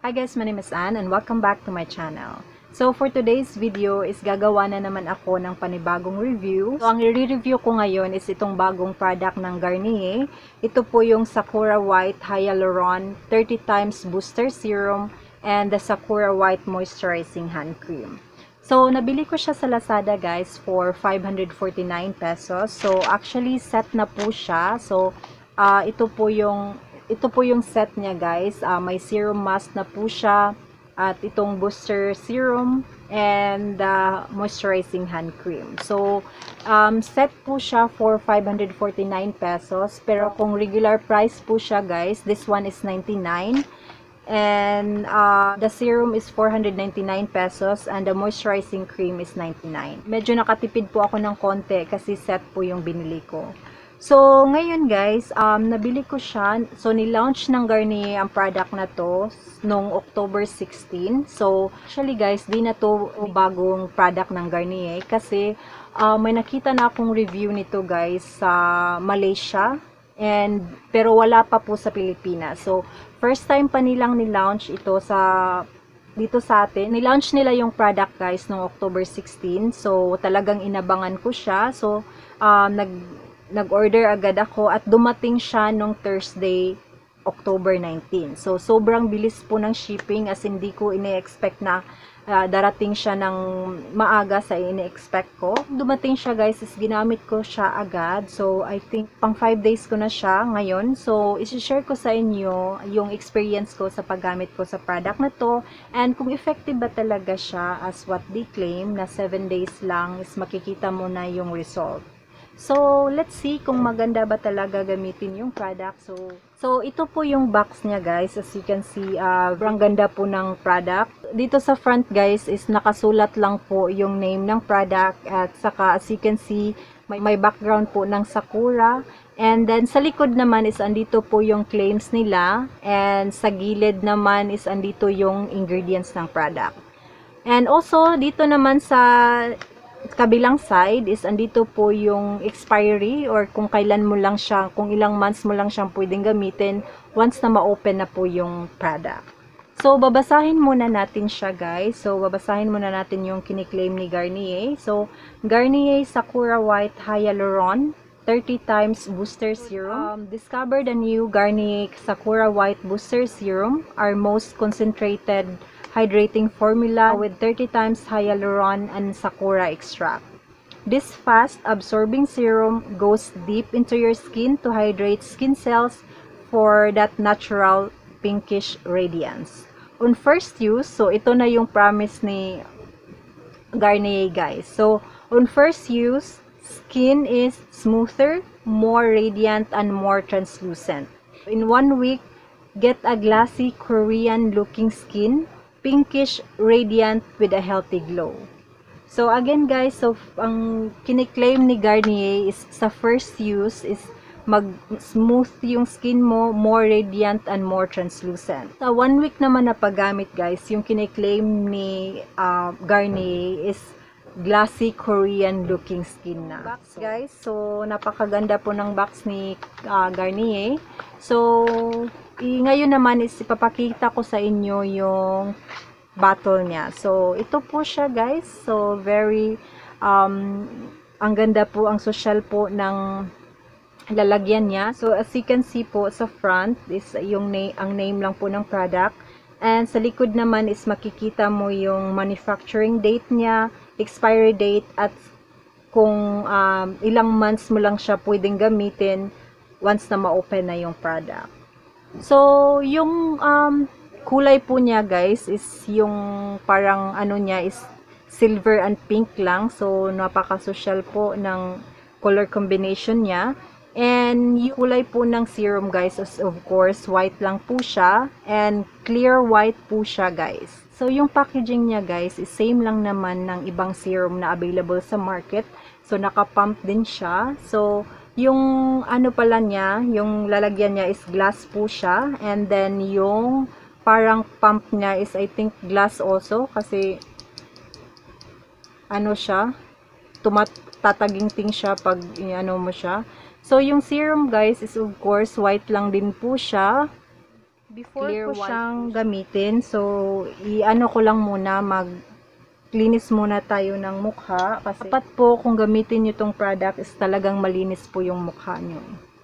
Hi guys, my name is Anne and welcome back to my channel. So for today's video is gagawa na naman ako ng panibagong review. So ang i-review ko ngayon is itong bagong product ng Garnier. Ito po yung Sakura White Hyaluron 30 times Booster Serum and the Sakura White Moisturizing Hand Cream. So nabili ko siya sa Lazada guys for 549 pesos. So actually set na po siya. So ito po yung set niya guys. May serum mask na po siya at itong booster serum and moisturizing hand cream. So set po siya for 549 pesos, pero kung regular price po siya guys, this one is 99 and the serum is 499 pesos and the moisturizing cream is 99. Medyo nakatipid po ako ng konti kasi set po yung binili ko. So, ngayon guys, nabili ko siya. So, nilaunch ng Garnier ang product na to noong October 16. So, actually guys, di na to bagong product ng Garnier kasi may nakita na akong review nito guys sa Malaysia pero wala pa po sa Pilipinas. So, first time pa nilang nilaunch ito dito sa atin. Nilaunch nila yung product guys noong October 16. So, talagang inabangan ko siya. So, nag-order agad ako at dumating siya nung Thursday, October 19. So, sobrang bilis po ng shipping as hindi ko ine-expect na darating siya ng maaga sa ine-expect ko. Dumating siya guys, is ginamit ko siya agad. So, I think pang 5 days ko na siya ngayon. So, isi-share ko sa inyo yung experience ko sa paggamit ko sa product na to and kung effective ba talaga siya as what they claim na 7 days lang is makikita mo na yung result. So, let's see kung maganda ba talaga gamitin yung product. So ito po yung box niya guys. As you can see, ang ganda po ng product. Dito sa front guys is nakasulat lang po yung name ng product at saka as you can see, may background po ng Sakura. And then sa likod naman is andito po yung claims nila and sa gilid naman is andito yung ingredients ng product. And also dito naman sa kabilang side is andito po yung expiry or kung kailan mo lang siya, kung ilang months mo lang siyang pwedeng gamitin once na ma-open na po yung product. So, babasahin muna natin siya guys. So, babasahin muna natin yung kiniklaim ni Garnier. So, Garnier Sakura White Hyaluron 30 times Booster Serum. Discover the new Garnier Sakura White Booster Serum, our most concentrated hydrating formula with 30 times hyaluron and sakura extract. This fast-absorbing serum goes deep into your skin to hydrate skin cells for that natural pinkish radiance. On first use, so ito na yung promise ni Garnier guys. So, on first use, skin is smoother, more radiant, and more translucent. In 1 week, get a glassy Korean-looking skin, pinkish radiant with a healthy glow. So again guys, so ang kiniklaim ni Garnier is sa first use is mag-smooth yung skin mo, more radiant and more translucent. Sa 1 week naman na paggamit guys, yung kiniklaim ni Garnier is glassy Korean looking skin na. Box guys, so napakaganda po ng box ni Garnier. So ngayon naman is ipapakita ko sa inyo yung bottle niya. So, ito po siya guys. So, very, ang ganda po, ang social po ng lalagyan niya. So, as you can see po sa front is ang name lang po ng product. And sa likod naman is makikita mo yung manufacturing date niya, expiry date, at kung ilang months mo lang siya pwedeng gamitin once na ma-open na yung product. So, yung kulay po niya guys is yung parang ano niya is silver and pink lang. So, napaka-social po ng color combination niya. And yung kulay po ng serum guys is of course white lang po siya and clear white po siya guys. So, yung packaging niya guys is same lang naman ng ibang serum na available sa market. So, naka-pump din siya. So, yung ano pala niya, yung lalagyan niya is glass po siya. And then yung parang pump niya is I think glass also. Kasi ano siya, tatagingting siya pag ano mo siya. So yung serum guys is of course white lang din po siya. Before ko siyang gamitin, so i-ano ko lang muna, linis muna tayo ng mukha kasi dapat po kung gamitin nyo tong product is talagang malinis po yung mukha nyo.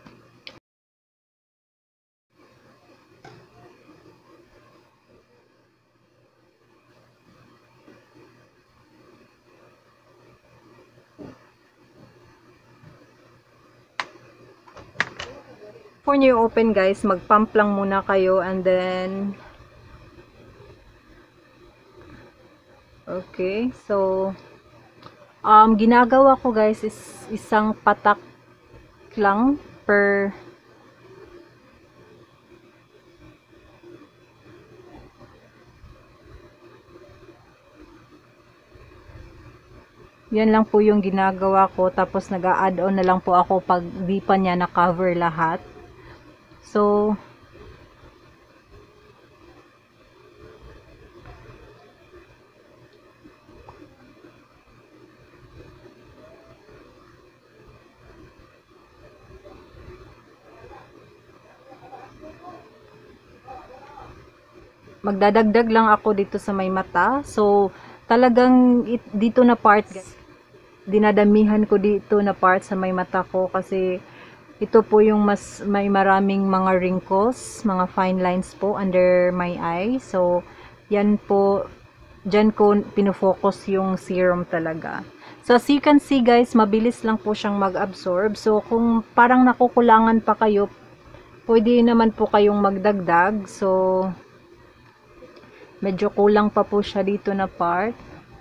Before nyo open guys, mag-pump lang muna kayo and then okay, so ginagawa ko guys is isang patak lang per yan lang po yung ginagawa ko, tapos nag-a-add on na lang po ako pag di pa niya na-cover lahat. So magdadagdag lang ako dito sa may mata. So talagang dito na part guys, dinadamihan ko dito na part sa may mata ko kasi ito po yung mas may maraming mga wrinkles, mga fine lines po under my eye. So yan po, dyan ko pinofocus yung serum talaga. So as you can see guys, mabilis lang po siyang mag-absorb. So kung parang nakukulangan pa kayo, pwede naman po kayong magdagdag. So medyo kulang pa po siya dito na part.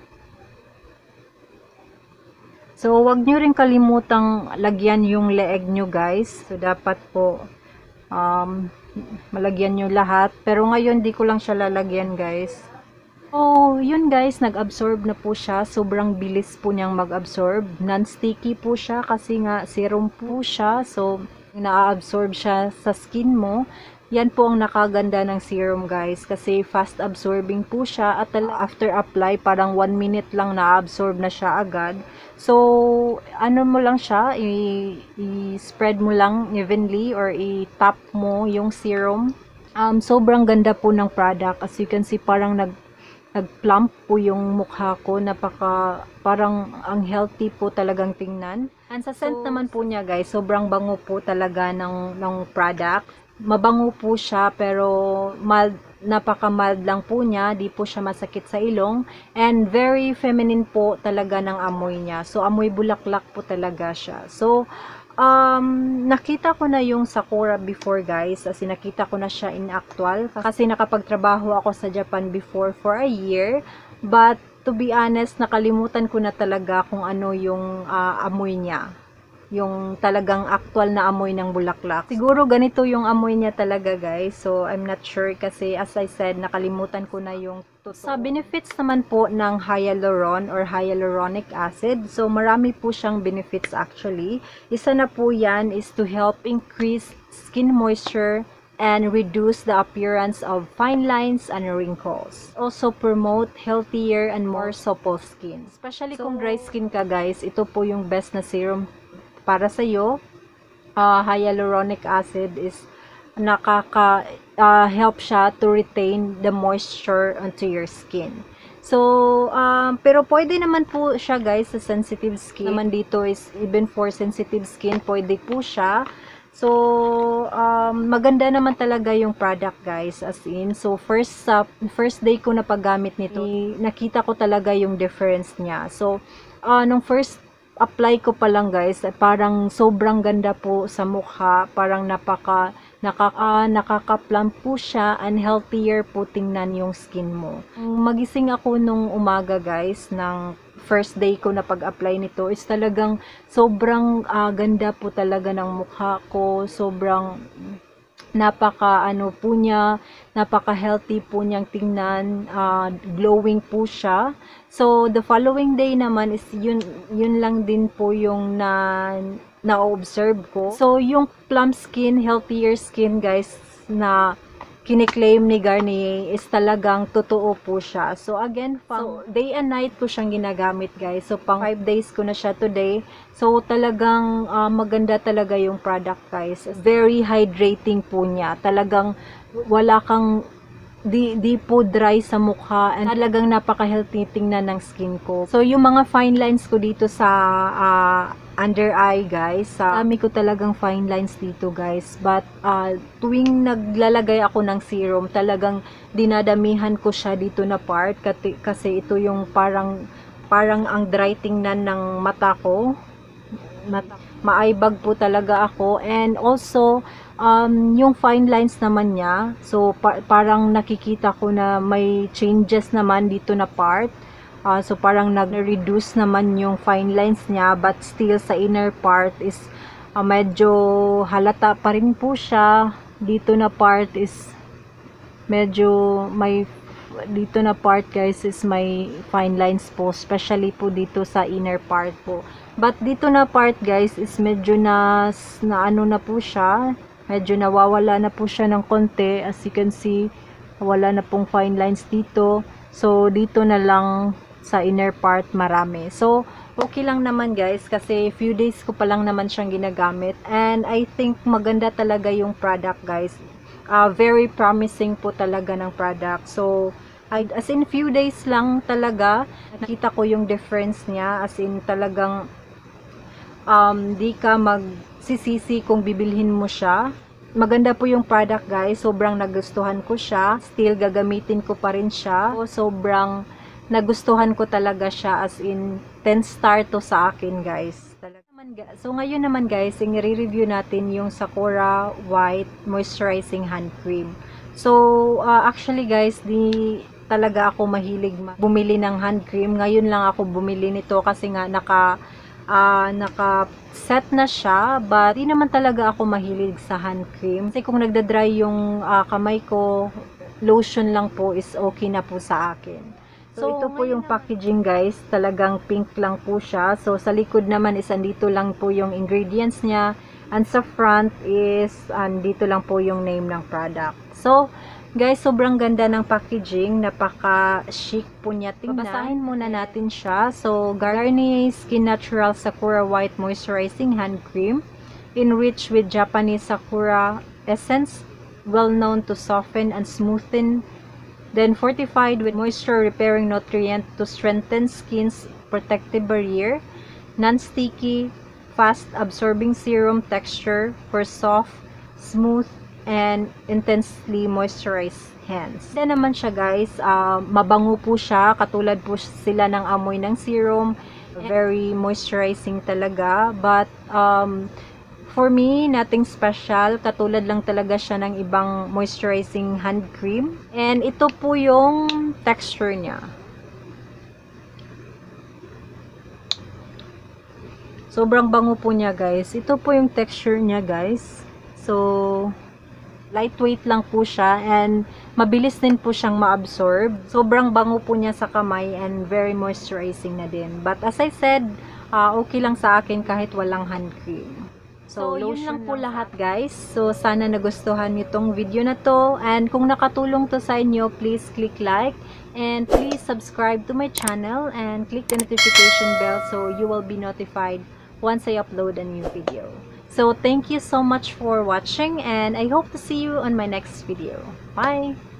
So, wag nyo rin kalimutang lagyan yung leeg nyo guys. So, dapat po malagyan nyo lahat. Pero ngayon, di ko lang siya lalagyan guys. So, yun guys, nag-absorb na po siya. Sobrang bilis po niyang mag-absorb. Non-sticky po siya kasi nga serum po siya. So, na-absorb siya sa skin mo. Yan po ang nakaganda ng serum guys, kasi fast absorbing po siya at after apply parang 1 minute lang na-absorb na siya agad. So ano mo lang siya, i-spread mo lang evenly or i-tap mo yung serum. Sobrang ganda po ng product, as you can see parang nag-plump po yung mukha ko, parang ang healthy po talagang tingnan. And sa scent naman po niya guys, sobrang bango po talaga ng product. Mabango po siya pero mild, napaka-mild lang po niya, di po siya masakit sa ilong, and very feminine po talaga ng amoy niya. So amoy bulaklak po talaga siya. So nakita ko na yung Sakura before guys, kasi nakita ko na siya in actual kasi nakapagtrabaho ako sa Japan before for a year, but to be honest, nakalimutan ko na talaga kung ano yung amoy niya, yung talagang actual na amoy ng bulaklak. Siguro ganito yung amoy niya talaga guys. So I'm not sure kasi as I said, nakalimutan ko na yung totoo. Sa benefits naman po ng hyaluron or hyaluronic acid, so marami po siyang benefits actually. Isa na po yan is to help increase skin moisture and reduce the appearance of fine lines and wrinkles. Also promote healthier and more supple skin. Especially kung dry skin ka guys, ito po yung best na serum para sa iyo. Hyaluronic acid is help siya to retain the moisture onto your skin. So pero pwede naman po siya guys sa sensitive skin. Naman dito is even for sensitive skin, pwede po siya. So maganda naman talaga yung product guys, as in. So first day ko na paggamit nito, nakita ko talaga yung difference niya. So nung first apply ko pa lang guys, parang sobrang ganda po sa mukha, parang nakaka-plump po siya, and healthier po tingnan yung skin mo. Magising ako nung umaga guys, ng first day ko na pag-apply nito, is talagang sobrang ganda po talaga ng mukha ko, sobrang napaka-ano po niya, napaka-healthy po niyang tingnan, glowing po siya. So the following day naman is yun lang din po yung na-observe ko. So yung plump skin, healthier skin guys, na kiniklaim ni Garnier is talagang totoo po siya. So again, day and night ko siyang ginagamit guys. So pang 5 days ko na siya today. So talagang maganda talaga yung product guys. Very hydrating po niya. Talagang wala kang di po dry sa mukha, and talagang napaka-healthy tingnan ng skin ko. So yung mga fine lines ko dito sa under eye guys, dami ko talagang fine lines dito guys, but tuwing naglalagay ako ng serum, talagang dinadamihan ko siya dito na part, kasi ito yung parang ang dry tingnan ng mata ko. Maaibag po talaga ako, and also yung fine lines naman niya, so parang nakikita ko na may changes naman dito na part. So parang nag-reduce naman yung fine lines niya, but still sa inner part is medyo halata pa rin po siya. Dito na part is medyo may, dito na part guys is may fine lines po, especially po dito sa inner part po. But dito na part guys is medyo na ano na po siya, medyo nawawala na po siya ng konti. As you can see, wala na pong fine lines dito. So dito na lang sa inner part marami. So okay lang naman guys, kasi few days ko pa lang naman siyang ginagamit, and I think maganda talaga yung product guys. Very promising po talaga ng product. So as in few days lang talaga nakita ko yung difference niya, as in talagang di ka magsisisi kung bibilhin mo siya. Maganda po yung product guys, sobrang nagustuhan ko siya, still gagamitin ko pa rin siya. So, sobrang nagustuhan ko talaga siya, as in 10 star to sa akin guys. So ngayon naman guys, i-review natin yung Sakura White Moisturizing Hand Cream. So actually guys, di talaga ako mahilig bumili ng hand cream. Ngayon lang ako bumili nito kasi nga naka set na siya, but di naman talaga ako mahilig sa hand cream. Kasi kung nagda-dry yung kamay ko, lotion lang po is okay na po sa akin. So ito po yung packaging guys, talagang pink lang po siya. So sa likod naman is andito lang po yung ingredients niya, and sa front is andito lang po yung name ng product. So guys, sobrang ganda ng packaging, napaka chic po niya tingnan. Babasahin muna natin siya. So Garnier Skin Natural Sakura White Moisturizing Hand Cream, enriched with Japanese Sakura essence, well known to soften and smoothen, then fortified with moisture repairing nutrient to strengthen skin's protective barrier, non-sticky, fast absorbing serum texture for soft, smooth, and intensely moisturized hands. Then naman siya guys, mabango po siya, katulad po sila ng amoy ng serum, very moisturizing talaga, but for me, nothing special. Katulad lang talaga siya ng ibang moisturizing hand cream. And ito po yung texture niya. Sobrang bango po niya guys. Ito po yung texture niya guys. So, lightweight lang po siya, and mabilis din po siyang ma-absorb. Sobrang bango po niya sa kamay, and very moisturizing na din. But as I said, okay lang sa akin kahit walang hand cream. So, yun lang po lahat guys. So, sana nagustuhan niyo tong video na to. And kung nakatulong to sa inyo, please click like. And please subscribe to my channel and click the notification bell so you will be notified once I upload a new video. So, thank you so much for watching, and I hope to see you on my next video. Bye!